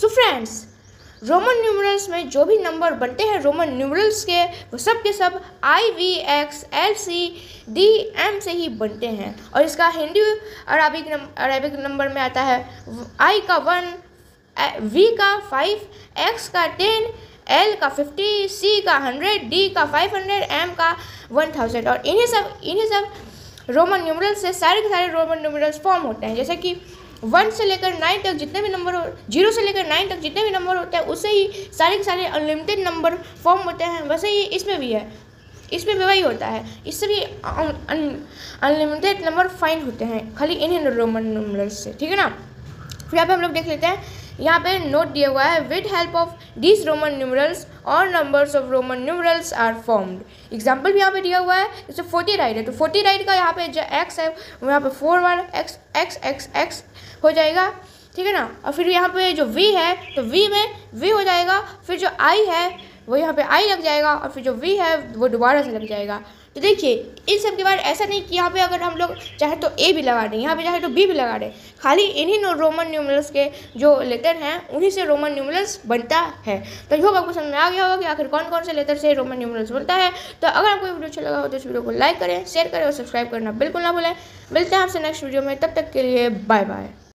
So friends, Roman numerals में जो भी नंबर बनते हैं रोमन न्यूमरल्स के, वो सब के सब IVX LCDM से ही बनते हैं। और इसका हिंदी अरबिक नंबर में आता है I का 1, V का 5, X का 10, L का 50, C का 100, D का 500, M का 1000। और इन्हीं सब रोमन न्यूमरल्स से सारे के सारे रोमन न्यूमरल्स फॉर्म होते हैं। जैसे कि 1 से लेकर 9 तक जितने भी नंबर 0 से लेकर 9 तक जितने भी नंबर होते हैं, उससे ही सारे के सारे अनलिमिटेड नंबर फॉर्म होते हैं। वैसे ही इसमें भी है, इसमें भी वही होता है, इससे भी अनलिमिटेड नंबर फाइंड होते हैं खाली इन्हीं रोमन न्यूमरल्स से, ठीक है ना। फिर यहाँ पे हम लोग देख लेते हैं, यहाँ पे नोट दिया हुआ है, with help of this Roman numerals और numbers of Roman numerals are formed. Example भी यहाँ पे दिया हुआ है, जैसे 40 राइट है तो 40 राइट का यहाँ पे जो x है वो यहाँ पे 4 बार x हो जाएगा, ठीक है ना। और फिर यहाँ पे जो v है तो v में v हो जाएगा, फिर जो i है वो यहाँ पे i लग जाएगा, और फिर जो v है वो दोबारा से लग जाएगा। तो देखिए इन सब के बाद ऐसा नहीं कि यहाँ पे अगर हम लोग चाहे तो a भी लगा दें, यहाँ पे चाहे तो b भी लगा दें, खाली इन्हीं रोमन न्यूमरल्स के जो लेटर हैं उन्हीं से रोमन न्यूमरल्स बनता है। तो होप आपको समझ में आ गया होगा कि आखिर कौन कौन से लेटर से रोमन न्यूमरल्स बनता है। तो अगर आपको वीडियो अच्छा लगा हो तो इस वीडियो को लाइक करें, शेयर करें और सब्सक्राइब करना बिल्कुल ना भूलें। मिलते हैं आपसे नेक्स्ट वीडियो में, तब तक के लिए बाय बाय।